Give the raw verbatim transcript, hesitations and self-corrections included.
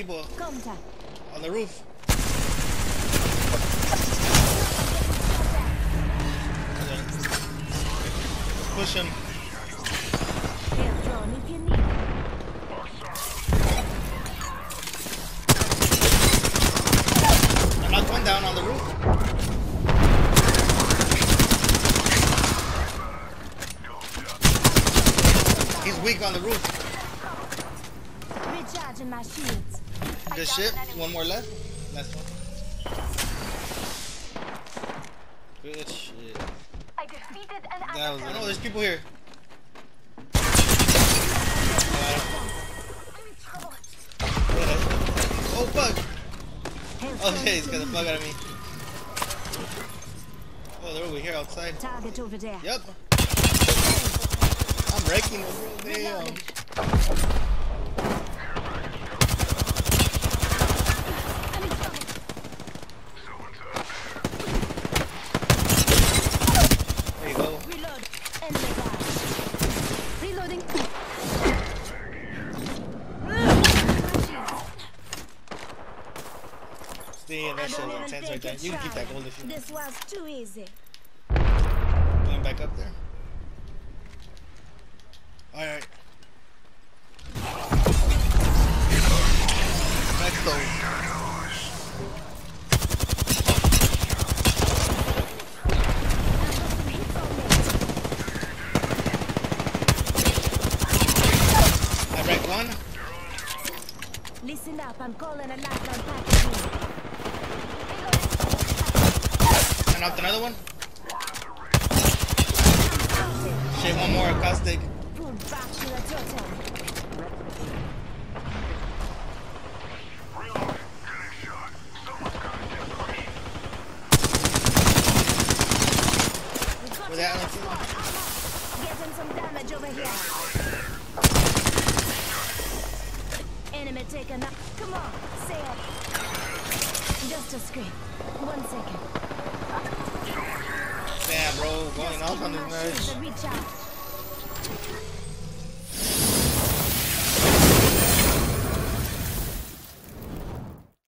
people Contact. on the roof. Let's push him. Air drone if you need it. I knocked one down on the roof. He's weak on the roof. Recharging my shields. Good shit. One more left. Last one. Good shit. I defeated an That was. adversary. Oh, there's people here. Oh fuck! Okay, he's got the bug out of me. Oh, they're over here outside. Target over there. Yep. I'm wrecking them, bro. Damn. I'm in trouble. There you go. Reload. Enemy down. Reloading. Stay in that shit intense right there. You can keep that gold if you want. This was too easy. Going back up there. Alright. Let's go. I wrecked one. Listen up, I'm calling a lifeline package. I knocked another one. Shit, one more caustic. Pull back to the totem. Where that one? Getting some damage over here. Enemy taken up. Come on, say it. Just a scream. One second. Damn, bro, going off on this Checking my shields match. and reach out.